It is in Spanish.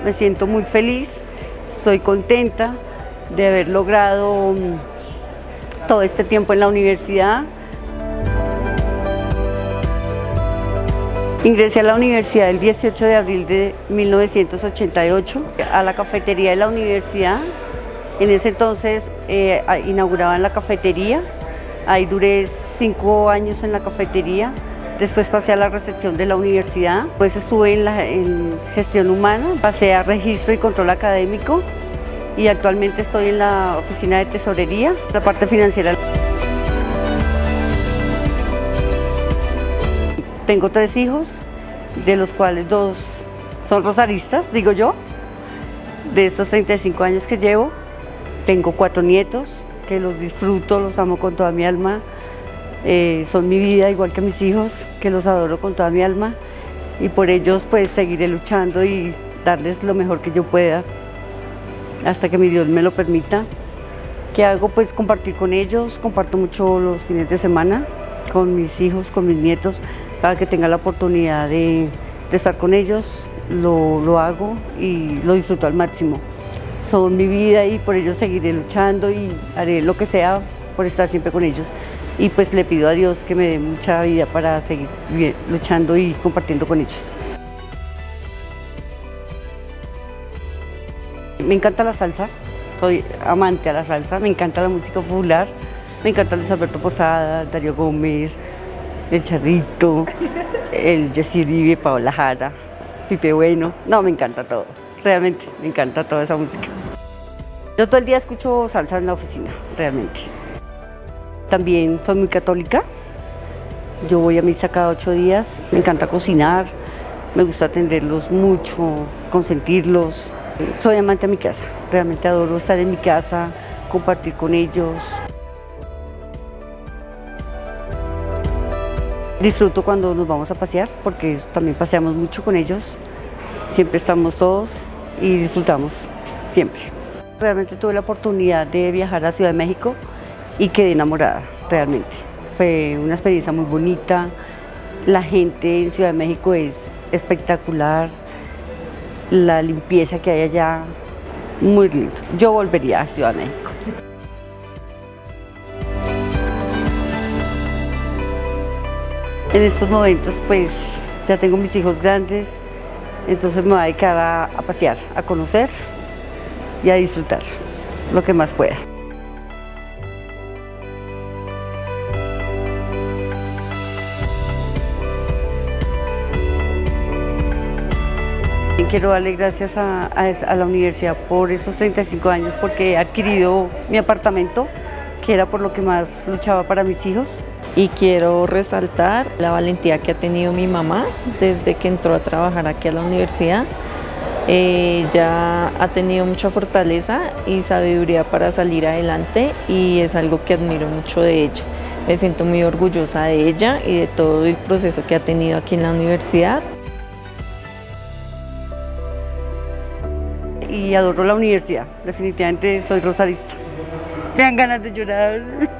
me siento muy feliz, estoy contenta de haber logrado todo este tiempo en la universidad. Ingresé a la universidad el 18 de abril de 1988, a la cafetería de la universidad. En ese entonces inauguraban la cafetería, ahí duré 5 años en la cafetería. Después pasé a la recepción de la universidad, pues estuve en gestión humana, pasé a registro y control académico y actualmente estoy en la oficina de tesorería, la parte financiera. Tengo 3 hijos, de los cuales 2 son rosaristas, digo yo. De estos 35 años que llevo, tengo 4 nietos, que los disfruto, los amo con toda mi alma. Son mi vida, igual que mis hijos, que los adoro con toda mi alma. Y por ellos pues seguiré luchando y darles lo mejor que yo pueda, hasta que mi Dios me lo permita. ¿Qué hago? Pues compartir con ellos, comparto mucho los fines de semana, con mis hijos, con mis nietos. Cada que tenga la oportunidad de estar con ellos, lo hago y lo disfruto al máximo. Son mi vida y por ellos seguiré luchando y haré lo que sea por estar siempre con ellos. Y pues le pido a Dios que me dé mucha vida para seguir luchando y compartiendo con ellos. Me encanta la salsa, soy amante a la salsa, me encanta la música popular, me encanta Luis Alberto Posada, Darío Gómez, El Charrito, el Jessy Uribe, Paola Jara, Pipe Bueno. No, me encanta todo, realmente me encanta toda esa música. Yo todo el día escucho salsa en la oficina, realmente. También soy muy católica, yo voy a misa cada 8 días, me encanta cocinar, me gusta atenderlos mucho, consentirlos. Soy amante de mi casa, realmente adoro estar en mi casa, compartir con ellos. Disfruto cuando nos vamos a pasear, porque también paseamos mucho con ellos, siempre estamos todos y disfrutamos, siempre. Realmente tuve la oportunidad de viajar a Ciudad de México y quedé enamorada, realmente. Fue una experiencia muy bonita, la gente en Ciudad de México es espectacular, la limpieza que hay allá, muy lindo. Yo volvería a Ciudad de México. En estos momentos pues ya tengo mis hijos grandes, entonces me voy a dedicar a pasear, a conocer y a disfrutar lo que más pueda. Quiero darle gracias a la universidad por estos 35 años, porque he adquirido mi apartamento, que era por lo que más luchaba para mis hijos. Y quiero resaltar la valentía que ha tenido mi mamá desde que entró a trabajar aquí a la universidad. Ella ha tenido mucha fortaleza y sabiduría para salir adelante y es algo que admiro mucho de ella. Me siento muy orgullosa de ella y de todo el proceso que ha tenido aquí en la universidad. Y adoro la universidad, definitivamente soy rosarista. Me dan ganas de llorar.